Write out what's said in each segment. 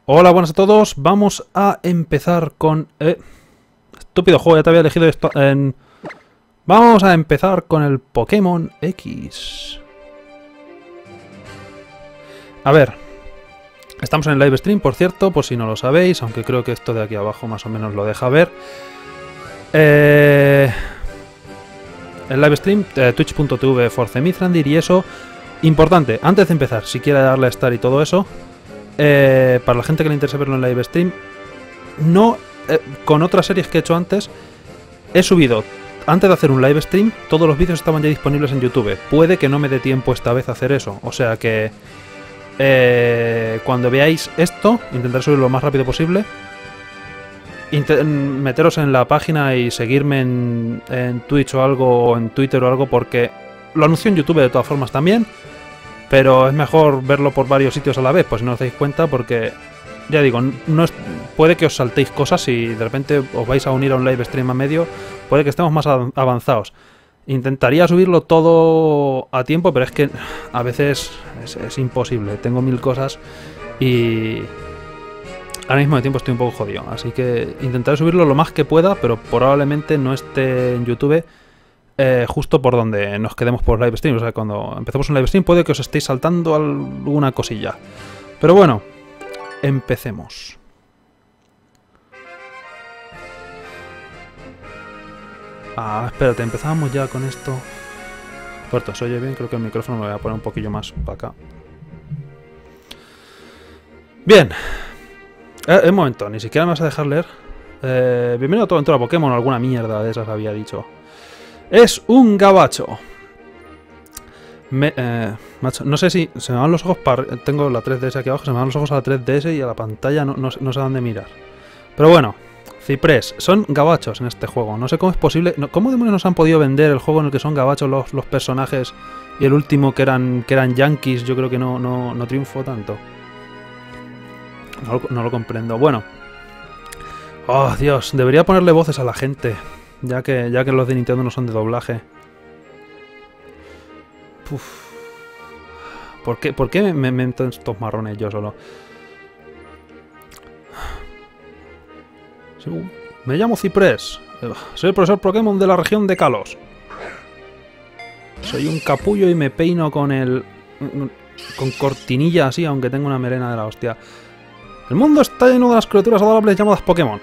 Hola, buenas a todos. Vamos a empezar con... Estúpido juego, ya te había elegido esto en... Vamos a empezar con el Pokémon X. A ver. Estamos en el live stream, por cierto, por si no lo sabéis, aunque creo que esto de aquí abajo más o menos lo deja ver. El live stream, twitch.tv forcemitrandir y eso. Importante, antes de empezar, si quiere darle a estar y todo eso... para la gente que le interese verlo en live stream, no con otras series que he hecho antes, he subido, antes de hacer un live stream, todos los vídeos estaban ya disponibles en YouTube. Puede que no me dé tiempo esta vez a hacer eso, o sea que cuando veáis esto, intentaré subirlo lo más rápido posible. Meteros en la página y seguirme en Twitch o algo, o en Twitter o algo, porque lo anuncio en YouTube de todas formas también. Pero es mejor verlo por varios sitios a la vez, pues si no os dais cuenta, porque, ya digo, no es, puede que os saltéis cosas y de repente os vais a unir a un live stream a medio, puede que estemos más avanzados. Intentaría subirlo todo a tiempo, pero es que a veces es imposible, tengo mil cosas y ahora mismo de tiempo estoy un poco jodido, así que intentaré subirlo lo más que pueda, pero probablemente no esté en YouTube. Justo por donde nos quedemos por live stream. O sea, cuando empecemos un live stream puede que os estéis saltando alguna cosilla. Pero bueno, empecemos. Espérate, empezamos ya con esto. Puerto, ¿se oye bien? Creo que el micrófono me voy a poner un poquillo más para acá. Bien. Un momento, ni siquiera me vas a dejar leer. Bienvenido a todo Aventura Pokémon o alguna mierda de esas había dicho. Es un gabacho. Macho, no sé si se me van los ojos para... Tengo la 3DS aquí abajo, se me van los ojos a la 3DS y a la pantalla no sé dónde mirar. Pero bueno, Ciprés, son gabachos en este juego. No sé cómo es posible... ¿Cómo demonios nos han podido vender el juego en el que son gabachos los personajes y el último que eran yankees? Yo creo que no triunfó tanto. No lo comprendo. Bueno. Oh, Dios, debería ponerle voces a la gente. Ya que los de Nintendo no son de doblaje. Uf. ¿Por qué me meto en estos marrones yo solo? Me llamo Ciprés. Soy el profesor Pokémon de la región de Kalos. Soy un capullo y me peino con cortinilla así, aunque tengo una melena de la hostia. El mundo está lleno de las criaturas adorables llamadas Pokémon.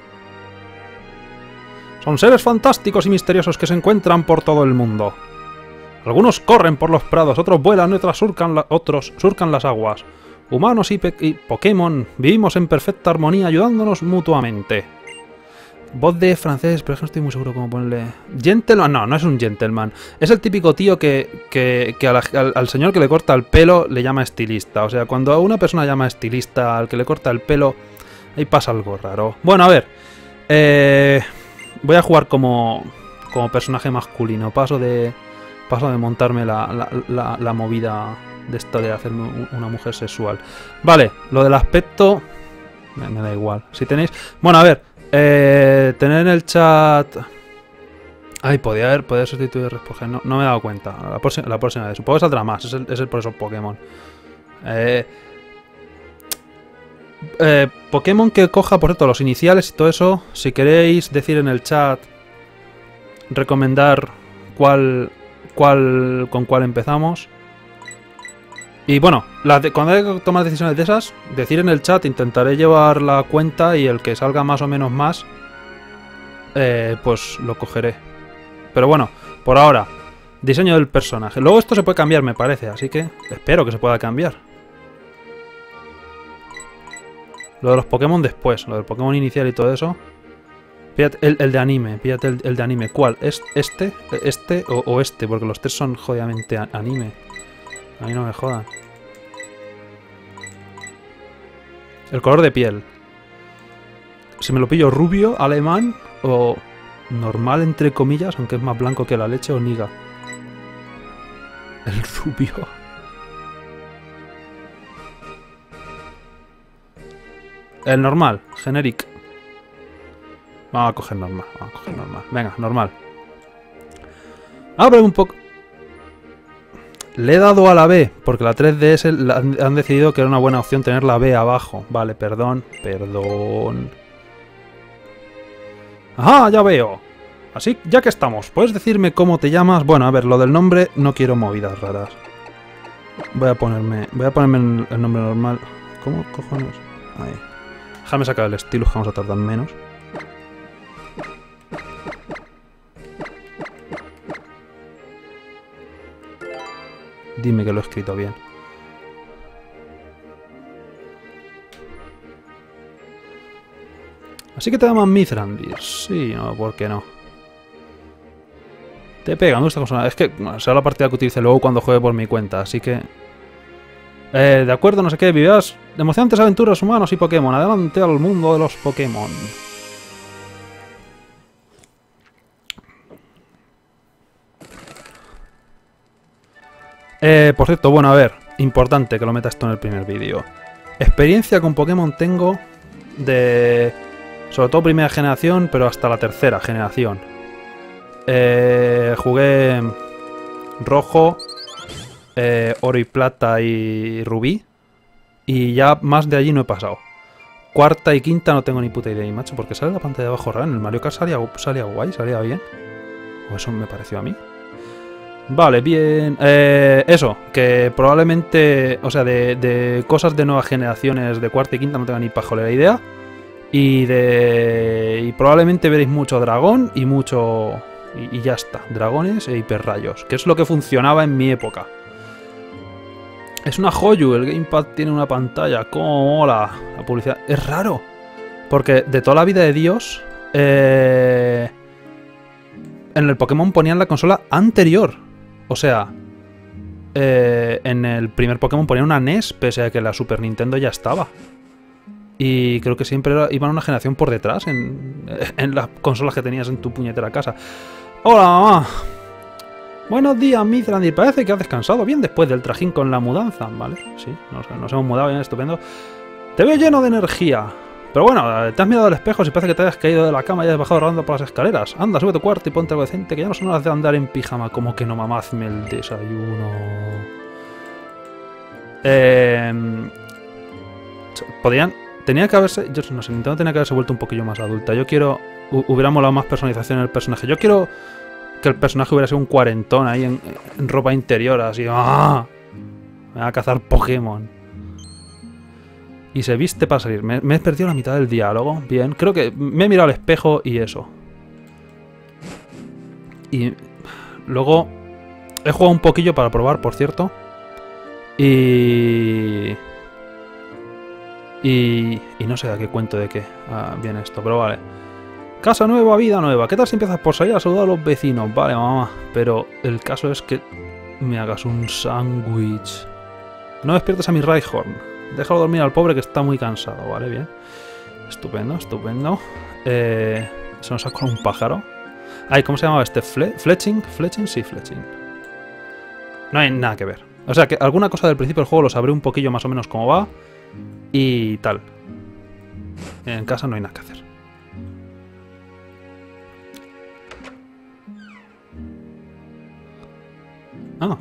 Son seres fantásticos y misteriosos que se encuentran por todo el mundo. Algunos corren por los prados, otros vuelan y otros surcan las aguas. Humanos y Pokémon vivimos en perfecta armonía ayudándonos mutuamente. Voz de francés, pero es que no estoy muy seguro cómo ponerle... Gentleman, no es un gentleman. Es el típico tío que al señor que le corta el pelo le llama estilista. O sea, cuando a una persona llama estilista al que le corta el pelo, ahí pasa algo raro. Bueno, a ver... Voy a jugar como personaje masculino. Paso de montarme la movida de esto de hacerme una mujer sexual. Vale, lo del aspecto me da igual. Si tenéis... Bueno, a ver, tener en el chat... Ay, podía sustituir respuesta. No me he dado cuenta. La próxima vez. Supongo que saldrá más. Es el profesor Pokémon. Pokémon que coja, por cierto, los iniciales y todo eso. Si queréis decir en el chat, recomendar con cuál empezamos. Y bueno, cuando hay que tomar decisiones de esas, decir en el chat, intentaré llevar la cuenta y el que salga más o menos más, pues lo cogeré. Pero bueno, por ahora, diseño del personaje. Luego esto se puede cambiar, me parece, así que espero que se pueda cambiar. Lo de los Pokémon después, lo del Pokémon inicial y todo eso. Fíjate, el de anime, fíjate el de anime. ¿Cuál? ¿Es este o este? Porque los tres son jodidamente anime. A mí no me jodan. El color de piel. Si me lo pillo rubio, alemán o normal entre comillas, aunque es más blanco que la leche, o niga. El rubio. El normal, generic. Vamos a coger normal, Venga, normal. Abre un poco... Le he dado a la B, porque la 3DS han decidido que era una buena opción tener la B abajo. Vale, perdón. ¡Ajá, ya veo! Así, ya que estamos, ¿puedes decirme cómo te llamas? Bueno, a ver, lo del nombre no quiero movidas raras. Voy a ponerme el nombre normal. ¿Cómo cojones? Ahí. Déjame sacar el estilo, que vamos a tardar menos. Dime que lo he escrito bien. Así que te llaman Mithrandir. Sí, no, ¿por qué no? Te pega, me gusta cosa. Es que bueno, será la partida que utilice luego cuando juegue por mi cuenta, así que... de acuerdo, no sé qué, vivirás emocionantes aventuras humanos y Pokémon. Adelante al mundo de los Pokémon. Por cierto, bueno, a ver, importante que lo meta esto en el primer vídeo. Experiencia con Pokémon tengo de... sobre todo primera generación, pero hasta la tercera generación. Jugué rojo, oro y plata y rubí. Y ya más de allí no he pasado. Cuarta y quinta no tengo ni puta idea, macho, porque sale la pantalla de abajo rara. En el Mario Kart salía guay, salía bien. O eso me pareció a mí. Vale, bien. Eso, que probablemente, o sea, de cosas de nuevas generaciones de cuarta y quinta no tengo ni pajolera idea. Y probablemente veréis mucho dragón y mucho... Y ya está, dragones e hiperrayos, que es lo que funcionaba en mi época. Es una Hoyu, el Gamepad tiene una pantalla, cómo mola la publicidad. Es raro, porque de toda la vida de Dios, en el Pokémon ponían la consola anterior. O sea, en el primer Pokémon ponían una NES, pese a que la Super Nintendo ya estaba. Y creo que siempre iban una generación por detrás en las consolas que tenías en tu puñetera casa. ¡Hola, mamá! Buenos días, Mithrandir. Parece que has descansado bien después del trajín con la mudanza. Vale, sí, nos hemos mudado bien, estupendo. Te veo lleno de energía. Pero bueno, te has mirado al espejo y parece que te hayas caído de la cama y has bajado rodando por las escaleras. Anda, sube a tu cuarto y ponte algo decente, que ya no son horas de andar en pijama. Como que no, mamá, hazme el desayuno. Podrían... Tenía que haberse... Yo no sé, Nintendo tenía que haberse vuelto un poquillo más adulta. Yo quiero... Hubiera molado más personalización en el personaje. Yo quiero que el personaje hubiera sido un cuarentón ahí en ropa interior, así... ¡Ah! Me va a cazar Pokémon. Y se viste para salir. Me he perdido la mitad del diálogo. Bien, creo que me he mirado al espejo y eso. Y luego he jugado un poquillo para probar, por cierto. Y no sé a qué cuento de qué viene esto, pero vale. Casa nueva, vida nueva. ¿Qué tal si empiezas por salir a saludar a los vecinos? Vale, mamá. Pero el caso es que me hagas un sándwich. No despiertes a mi Rhyhorn. Déjalo dormir al pobre que está muy cansado. Vale, bien. Estupendo, estupendo. Se nos ha colado un pájaro. Ay, ¿cómo se llamaba este? ¿Fletching? ¿Fletching? Sí, Fletching. No hay nada que ver. O sea, que alguna cosa del principio del juego lo sabré un poquillo más o menos cómo va. Y tal. En casa no hay nada que hacer. Ah.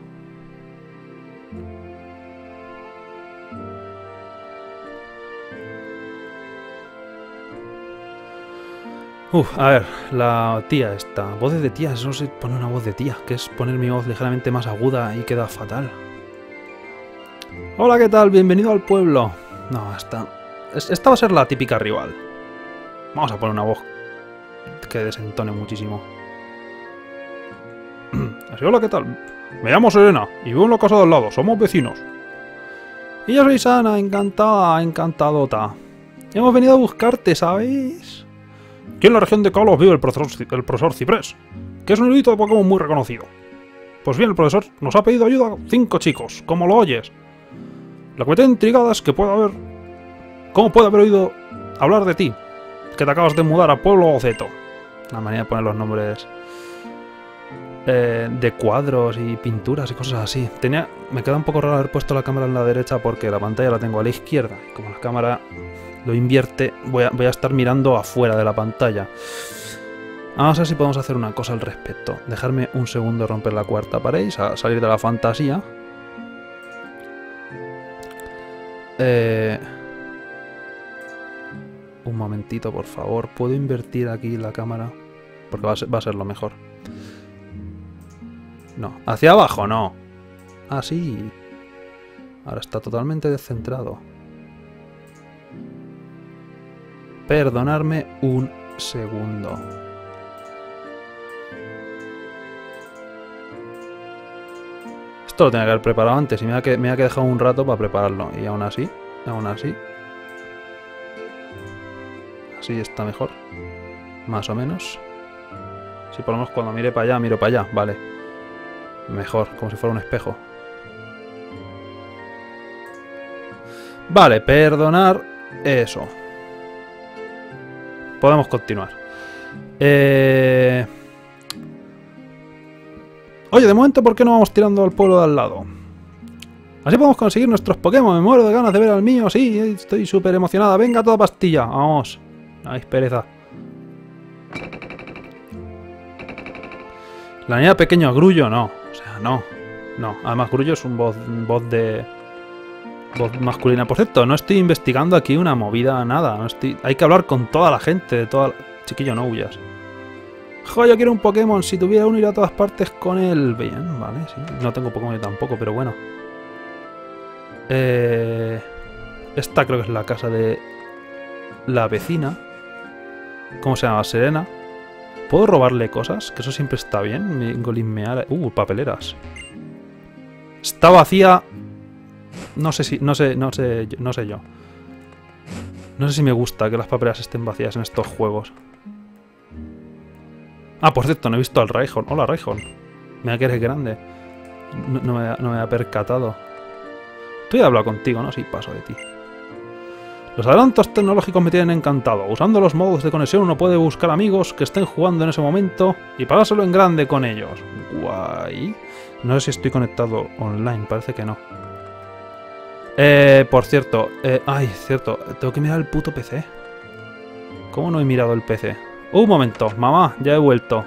A ver, la tía esta. Voces de tía, eso no se pone una voz de tía, que es poner mi voz ligeramente más aguda y queda fatal. Hola, ¿qué tal? Bienvenido al pueblo. No, esta va a ser la típica rival. Vamos a poner una voz que desentone muchísimo. Así, hola, ¿qué tal? Me llamo Serena y vivo en la casa de al lado, somos vecinos. Y yo soy Sana, encantada, encantadota. Hemos venido a buscarte, ¿sabéis? Aquí en la región de Kalos vive el profesor Ciprés, que es un erudito de Pokémon muy reconocido. Pues bien, el profesor nos ha pedido ayuda a 5 chicos, como lo oyes. Lo que me tiene intrigada es que ¿cómo puede haber oído hablar de ti? Que te acabas de mudar a Pueblo Boceto. La manera de poner los nombres de cuadros y pinturas y cosas así. Me queda un poco raro haber puesto la cámara en la derecha porque la pantalla la tengo a la izquierda. Como la cámara lo invierte, voy a estar mirando afuera de la pantalla. Vamos a ver si podemos hacer una cosa al respecto. Dejarme un segundo romper la cuarta pared y salir de la fantasía. Un momentito, por favor. ¿Puedo invertir aquí la cámara? Porque va a ser lo mejor. No. Hacia abajo, no. Ah, sí. Ahora está totalmente descentrado. Perdonadme un segundo. Esto lo tenía que haber preparado antes y me ha que dejar un rato para prepararlo. Y aún así, así está mejor. Más o menos. Si por lo menos cuando mire para allá, miro para allá, vale. Mejor, como si fuera un espejo. Vale, perdonar eso. Podemos continuar. Oye, de momento, ¿por qué no vamos tirando al pueblo de al lado? Así podemos conseguir nuestros Pokémon. Me muero de ganas de ver al mío. Sí, estoy súper emocionada. Venga, toda pastilla. Vamos. Ay, pereza. La niña pequeño Grullo, no. O sea, no. No. Además, Grullo es un voz masculina. Por cierto, no estoy investigando aquí una movida, nada. No estoy... Hay que hablar con toda la gente. De toda... Chiquillo, no huyas. Jo, yo quiero un Pokémon. Si tuviera uno, iría a todas partes con él. Bien, vale, sí. No tengo Pokémon yo tampoco, pero bueno. Esta creo que es la casa de la vecina. ¿Cómo se llama? Serena. ¿Puedo robarle cosas? Que eso siempre está bien. Golismear. Papeleras. Está vacía. No sé si... No sé yo. No sé si me gusta que las papeleras estén vacías en estos juegos. Ah, por cierto, no he visto al Raihon. Hola, Raihon. Mira que eres grande. No me había percatado. Tú ya he hablado contigo, ¿no? Sí, paso de ti. Los adelantos tecnológicos me tienen encantado. Usando los modos de conexión uno puede buscar amigos que estén jugando en ese momento y pasárselo en grande con ellos. Guay. No sé si estoy conectado online, parece que no. Por cierto. Ay, cierto. Tengo que mirar el puto PC. ¿Cómo no he mirado el PC? Un momento, mamá, ya he vuelto.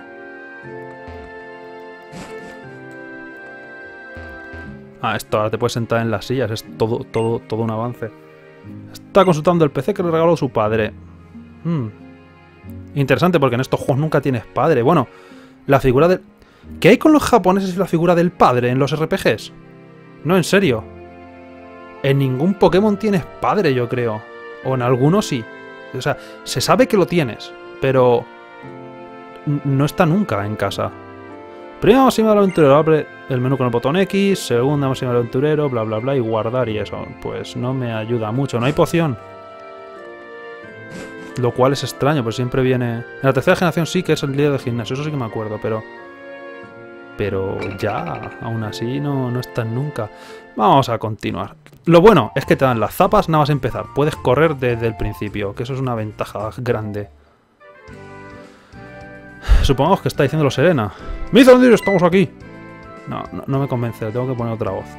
Ah, esto ahora te puedes sentar en las sillas, es todo un avance. Está consultando el PC que le regaló su padre. Interesante, porque en estos juegos nunca tienes padre. Bueno, la figura del... ¿Qué hay con los japoneses y la figura del padre en los RPGs? No, en serio. En ningún Pokémon tienes padre, yo creo. O en algunos sí. O sea, se sabe que lo tienes, pero no está nunca en casa. Primera máxima del aventurero, abre el menú con el botón X, segunda máxima del aventurero, bla bla bla, y guardar y eso. Pues no me ayuda mucho, no hay poción. Lo cual es extraño, pues siempre viene... En la tercera generación sí que es el líder del gimnasio, eso sí que me acuerdo, pero ya, aún así no están nunca. Vamos a continuar. Lo bueno es que te dan las zapas nada más empezar. Puedes correr desde el principio, que eso es una ventaja grande. Supongamos que está diciéndolo Serena. ¡Mizandir, estamos aquí! No me convence, tengo que poner otra voz.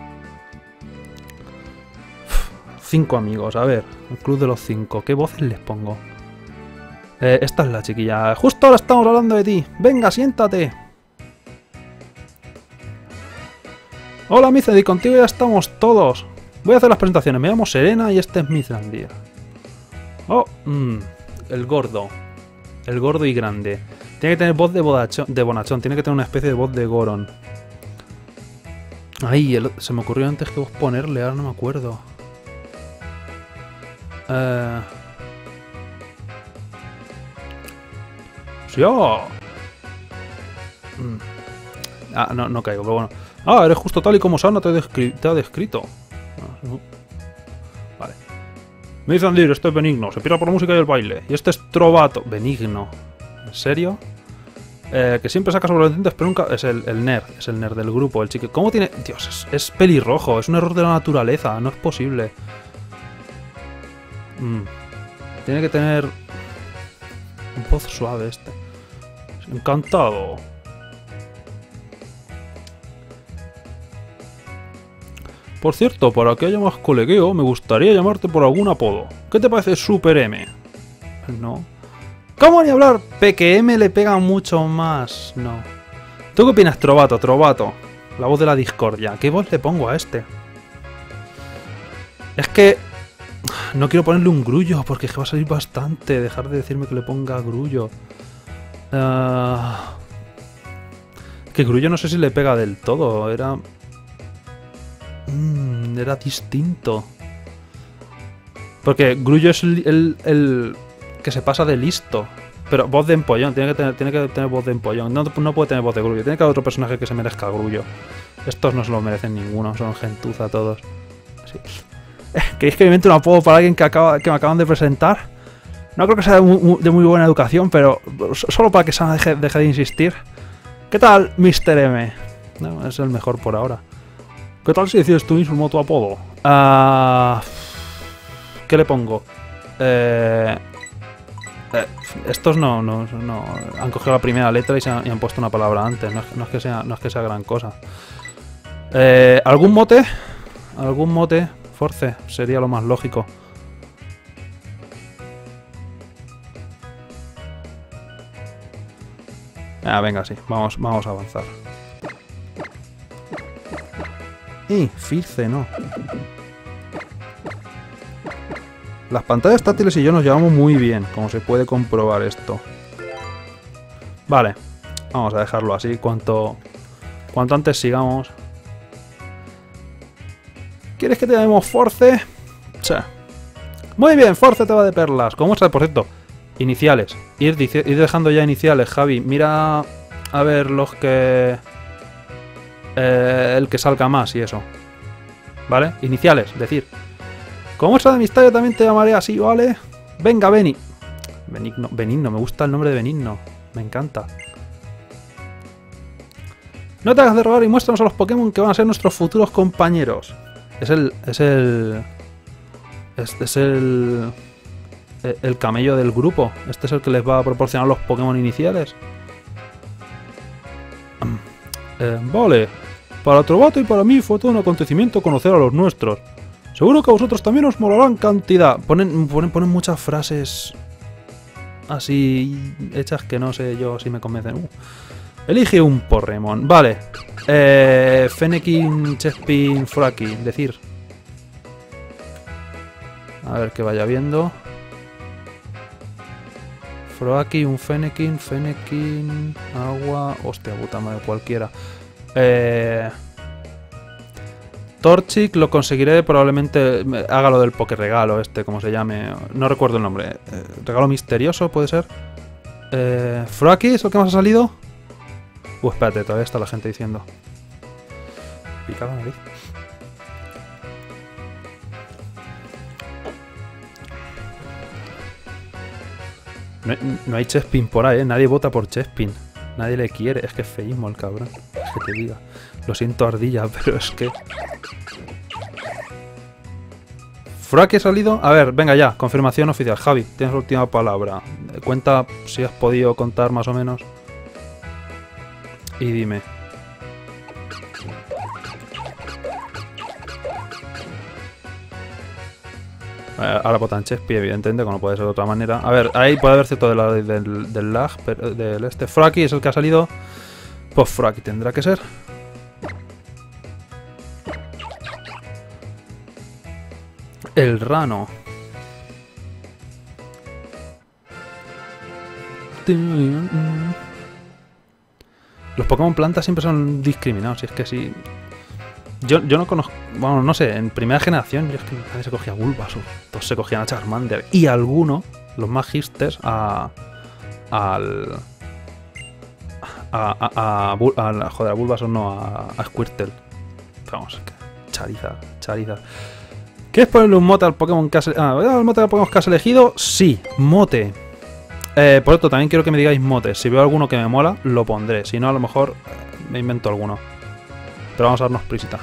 5 amigos, a ver. El club de los 5. ¿Qué voces les pongo? Esta es la chiquilla. Justo ahora estamos hablando de ti. Venga, siéntate. Hola, Mizandir, contigo ya estamos todos. Voy a hacer las presentaciones. Me llamo Serena y este es Mizandir. Oh, el gordo. El gordo y grande. Tiene que tener voz de bonachón. Tiene que tener una especie de voz de Goron. Ay, se me ocurrió antes que vos ponerle. Ahora no me acuerdo. Sí, oh. Ah, no caigo, pero bueno. Ah, eres justo tal y como Sana te ha descrito. Vale. Mizandir, este es Benigno. Se pira por la música y el baile. Y este es Trovato. Benigno. ¿En serio? Que siempre saca sobrevivientes, pero nunca... Es el nerd. Es el nerd del grupo. El chico... ¿Cómo tiene...? Dios, es pelirrojo. Es un error de la naturaleza. No es posible. Tiene que tener... un voz suave este. Encantado. Por cierto, para que haya más colegueo, me gustaría llamarte por algún apodo. ¿Qué te parece Super M? No. ¿Cómo ni hablar? PQM le pega mucho más. No. ¿Tú qué opinas, Trovato? Trovato. La voz de la discordia. ¿Qué voz le pongo a este? Es que No quiero ponerle un grullo porque es que va a salir bastante. Dejar de decirme que le ponga grullo. Que grullo no sé si le pega del todo. Era distinto. Porque grullo es el que se pasa de listo. Pero voz de empollón. Tiene que tener voz de empollón. No puede tener voz de grullo. Tiene que haber otro personaje que se merezca grullo. Estos no se lo merecen ninguno. Son gentuza todos. Sí. ¿Queréis que me invente un apodo para alguien que me acaban de presentar? No creo que sea de muy buena educación, pero solo para que Sana deje de insistir. ¿Qué tal, Mr. M? No, es el mejor por ahora. ¿Qué tal si decides tú mismo tu apodo? ¿Qué le pongo? Estos no han cogido la primera letra y han puesto una palabra antes. No es que sea gran cosa. ¿Algún mote? ¿Algún mote? Force sería lo más lógico. Venga, sí. Vamos a avanzar. Firce, no. Las pantallas táctiles y yo nos llevamos muy bien, como se puede comprobar esto. Vale. Vamos a dejarlo así. Cuanto antes sigamos. ¿Quieres que te llamemos Force? Sí. Muy bien, Force te va de perlas. ¿Cómo está, por cierto? Iniciales. Ir dejando ya iniciales, Javi. Mira a ver los que... el que salga más y eso. ¿Vale? Iniciales, decir. Como muestra de amistad yo también te llamaré así, ¿vale? Venga, Benigno, me gusta el nombre de Benigno. Me encanta. No te hagas de rogar y muéstranos a los Pokémon que van a ser nuestros futuros compañeros. Es el camello del grupo. Este es el que les va a proporcionar los Pokémon iniciales. Vale. Para Trovato y para mí fue todo un acontecimiento conocer a los nuestros. Seguro que a vosotros también os molarán cantidad. Ponen muchas frases así hechas que no sé yo si me convencen. Elige un Pokémon. Vale. Fennekin, Chespin, Fraki. Decir. A ver que vaya viendo. Fraki, un Fennekin, agua. Hostia puta madre, cualquiera. Torchic lo conseguiré, probablemente haga lo del Pokéregalo este, como se llame. No recuerdo el nombre. Regalo misterioso, ¿puede ser? Fraki, ¿es lo que más ha salido? Espérate, todavía está la gente diciendo. Picada nariz. No hay Chespin por ahí, ¿eh? Nadie vota por Chespin. Nadie le quiere. Es que es feísmo el cabrón. Es que te diga. Lo siento, Ardilla, pero es que... ¿Fraki ha salido? A ver, venga ya. Confirmación oficial. Javi, tienes la última palabra. Cuenta si has podido contar más o menos. Y dime. Ahora votan Chespin, evidentemente, como no puede ser de otra manera. A ver, ahí puede haber cierto del lag, pero del este. Fraki es el que ha salido. Pues Fraki tendrá que ser. El rano. Los Pokémon plantas siempre son discriminados. Y es que sí. Yo no conozco. Bueno, no sé. En primera generación, yo es que nadie se cogía a Bulbasaur. Todos se cogían a Charmander. Y algunos, los más hipsters, joder, a Bulbasaur no, a Squirtle. Pero vamos, Charizard. ¿Quieres ponerle un mote al Pokémon que has elegido? ¿El mote al Pokémon que has elegido? Sí, mote. Por esto también quiero que me digáis motes. Si veo alguno que me mola, lo pondré. Si no, a lo mejor me invento alguno. Pero vamos a darnos prisita.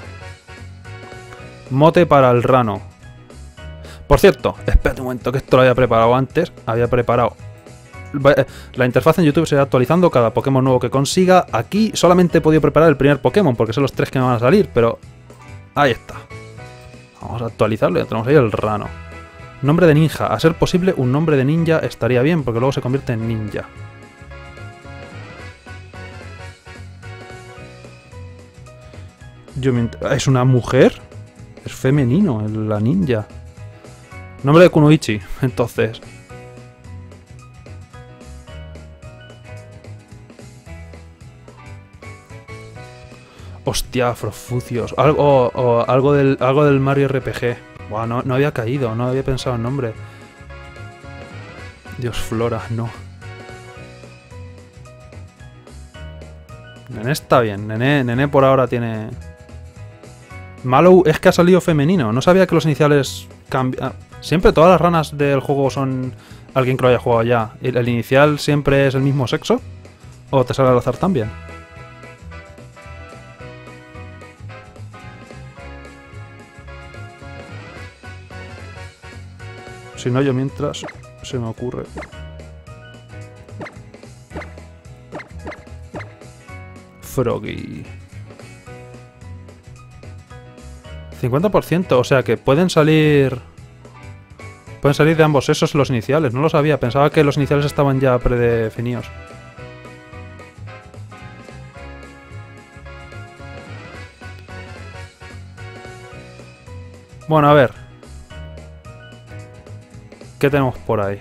Mote para el rano. Por cierto, espérate un momento que esto lo había preparado antes. Había preparado... La interfaz en YouTube se irá actualizando cada Pokémon nuevo que consiga. Aquí solamente he podido preparar el primer Pokémon porque son los 3 que me van a salir, pero... Ahí está. Vamos a actualizarlo y ya tenemos ahí el rano. Nombre de ninja. A ser posible, un nombre de ninja estaría bien, porque luego se convierte en ninja. ¿Es una mujer? Es femenino, la ninja. Nombre de Kunoichi, entonces. Hostia, Frofucios. Algo del Mario RPG. Buah, no había caído, no había pensado en nombre. Dios, Flora, no. Nené está bien. Nené por ahora tiene... Mallow es que ha salido femenino. No sabía que los iniciales cambian. Siempre todas las ranas del juego son alguien que lo haya jugado ya. ¿El inicial siempre es el mismo sexo? ¿O te sale al azar también? Si no, yo mientras se me ocurre. Froggy. 50%, o sea que pueden salir... Pueden salir de ambos sexos los iniciales, no lo sabía. Pensaba que los iniciales estaban ya predefinidos. Bueno, a ver. ¿Qué tenemos por ahí?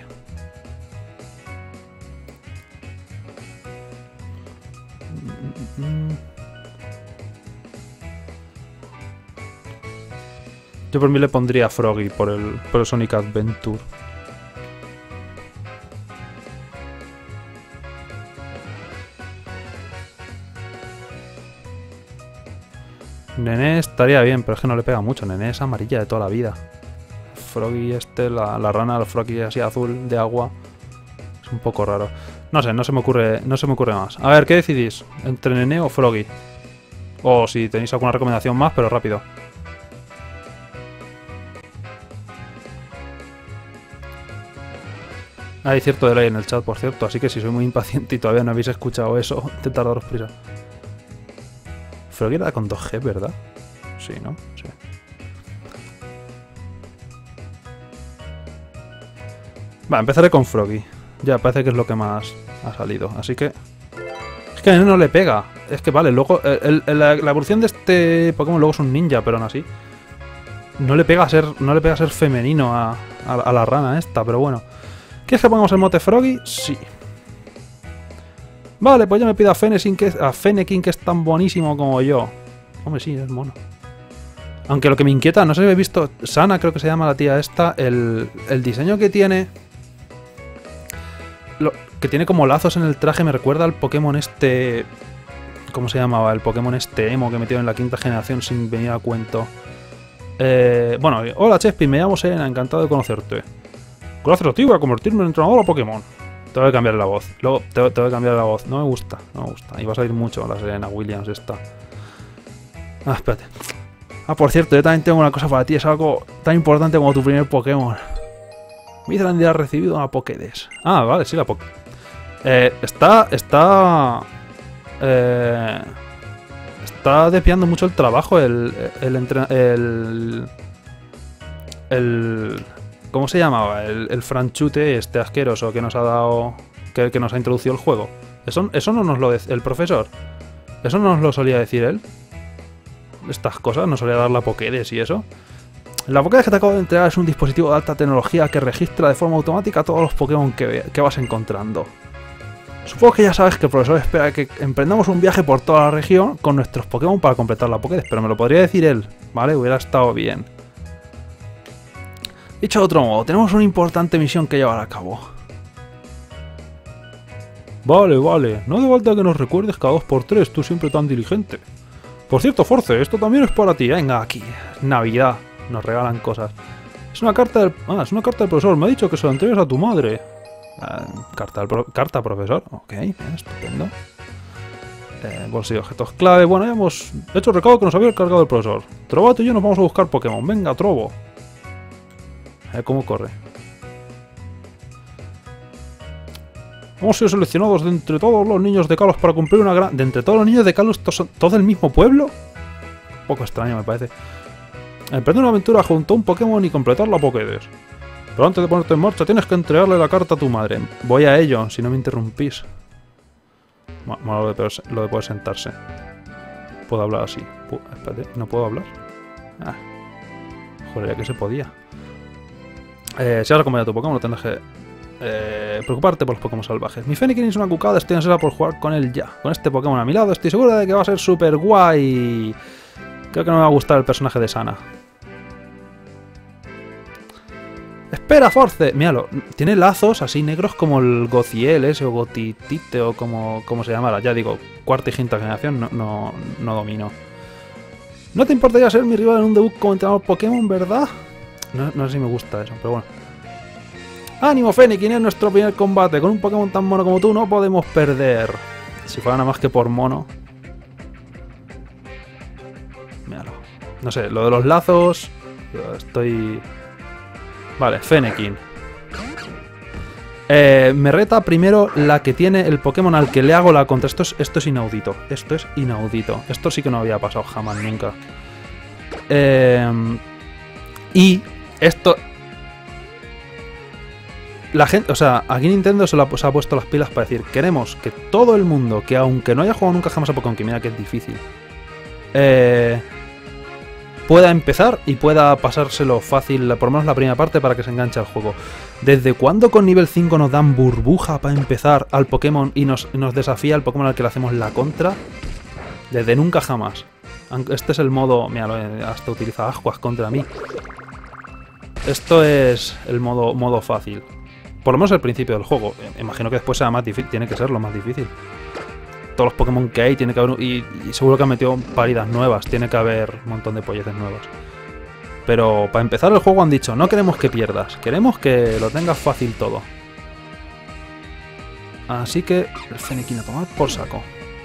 Yo por mí le pondría Froggy por el Sonic Adventure. Nené estaría bien, pero es que no le pega mucho. Nené es amarilla de toda la vida. Froggy la rana, el Froggy así azul de agua. Es un poco raro. No sé, no se me ocurre más. A ver, ¿qué decidís? ¿Entre Nené o Froggy? O si tenéis alguna recomendación más, pero rápido. Hay cierto delay en el chat, por cierto, así que si soy muy impaciente y todavía no habéis escuchado eso, intentad daros prisa. Froggy era con 2G, ¿verdad? Sí, ¿no? Sí. Va, empezaré con Froggy. Ya, parece que es lo que más ha salido, así que... Es que a él no le pega. Es que vale, luego... la evolución de este Pokémon luego es un ninja, pero aún así... No le pega a ser femenino a la rana esta, pero bueno... ¿Quieres que pongamos el mote Froggy? Sí. Vale, pues ya me pido a Fennekin, que es tan buenísimo como yo. Hombre, sí, es mono. Aunque lo que me inquieta, no sé si habéis visto... Sana, creo que se llama la tía esta. El diseño que tiene... Que tiene como lazos en el traje me recuerda al Pokémon este... ¿Cómo se llamaba? El Pokémon este emo que metieron en la quinta generación sin venir a cuento. Bueno, hola Chespin, me llamo Serena, encantado de conocerte. Gracias a ti voy a convertirme en entrenador a Pokémon. Tengo que cambiar la voz. Luego tengo que cambiar la voz. No me gusta. Y va a salir mucho la Serena Williams esta. Ah, espérate. Ah, por cierto, yo también tengo una cosa para ti. Es algo tan importante como tu primer Pokémon. Mithrandir ha recibido una Pokédex. Ah, vale, sí, la Pokédex. Está desviando mucho el trabajo ¿cómo se llamaba? El franchute este asqueroso que nos ha dado... Que nos ha introducido el juego. Eso no nos lo decía el profesor. Eso no nos lo solía decir él. Estas cosas, nos solía dar la Pokédex y eso. La Pokédex que te acabo de entregar es un dispositivo de alta tecnología que registra de forma automática todos los Pokémon que vas encontrando. Supongo que ya sabes que el profesor espera que emprendamos un viaje por toda la región con nuestros Pokémon para completar la Pokédex, pero me lo podría decir él, ¿vale? Hubiera estado bien. Dicho de otro modo, tenemos una importante misión que llevar a cabo. Vale. No hace falta que nos recuerdes cada 2×3, tú siempre tan diligente. Por cierto, Force, esto también es para ti. Venga, aquí. Navidad. Nos regalan cosas. Es una carta del profesor. Me ha dicho que se la entregues a tu madre. Carta profesor. Ok, bien, estupendo. Bolsillo de objetos clave. Bueno, ya hemos hecho el recado que nos había cargado el profesor. Trovato y yo nos vamos a buscar Pokémon. Venga, Trovo. A ver cómo corre. Hemos sido seleccionados de entre todos los niños de Kalos para cumplir una gran... ¿De entre todos los niños de Kalos, todos del mismo pueblo? Un poco extraño, me parece. Emprender una aventura junto a un Pokémon y completar la Pokédex. Pero antes de ponerte en marcha, tienes que entregarle la carta a tu madre. Voy a ello, si no me interrumpís. Bueno, lo de poder sentarse. Puedo hablar así. Espérate, ¿no puedo hablar? Ah. Joder, ya que se podía. Si has acompañado a tu Pokémon, no tendrás que preocuparte por los Pokémon salvajes. Mi Fennekin es una cucada, estoy ansiosa por jugar con él ya. Con este Pokémon a mi lado, estoy segura de que va a ser súper guay. Creo que no me va a gustar el personaje de Sana. ¡Espera, Force! Míralo, tiene lazos así negros como el Goziel ese, o Gotitite, o como se llamara. Ya digo, cuarta y quinta generación no domino. ¿No te importaría ser mi rival en un debut como entrenador Pokémon, verdad? No sé si me gusta eso, pero bueno. ¡Ánimo, Fennekin! Es nuestro primer combate. Con un Pokémon tan mono como tú no podemos perder. Si fuera nada más que por mono. Míralo. No sé, lo de los lazos... Estoy... Vale, Fennekin. Me reta primero la que tiene el Pokémon al que le hago la contra. Esto es inaudito. Esto es inaudito. Esto sí que no había pasado jamás, nunca. Y esto... La gente, o sea, aquí Nintendo se ha puesto las pilas para decir, queremos que todo el mundo, que aunque no haya jugado nunca jamás a Pokémon, que mira que es difícil, pueda empezar y pueda pasárselo fácil, por lo menos la primera parte, para que se enganche al juego. ¿Desde cuándo con nivel 5 nos dan burbuja para empezar al Pokémon y nos desafía el Pokémon al que le hacemos la contra? Desde nunca jamás. Este es el modo... Mira, hasta utiliza aguas contra mí. Esto es el modo fácil. Por lo menos el principio del juego. Imagino que después sea más difícil. Tiene que ser lo más difícil. Todos los Pokémon que hay, tiene que haber... Y seguro que han metido paridas nuevas. Tiene que haber un montón de polleces nuevas. Pero para empezar el juego han dicho, no queremos que pierdas. Queremos que lo tengas fácil todo. Así que el Fennekin a tomar por saco.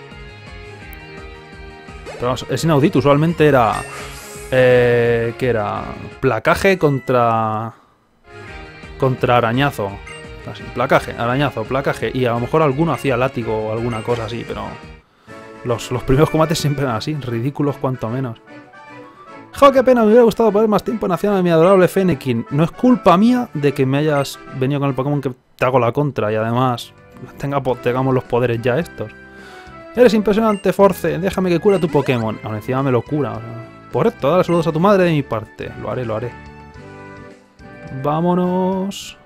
Pero vamos, es inaudito. Usualmente era... ¿qué era? Placaje contra arañazo. Así, placaje, arañazo, placaje. Y a lo mejor alguno hacía látigo o alguna cosa así, pero... Los primeros combates siempre eran así, ridículos cuanto menos. ¡Jo, qué pena! Me hubiera gustado poner más tiempo en acción a mi adorable Fennekin. No es culpa mía de que me hayas venido con el Pokémon que te hago la contra y además tengamos los poderes ya estos. Eres impresionante, Force. Déjame que cura tu Pokémon. Aún encima me lo cura. O sea, correcto, dale saludos a tu madre de mi parte. Lo haré, lo haré. Vámonos.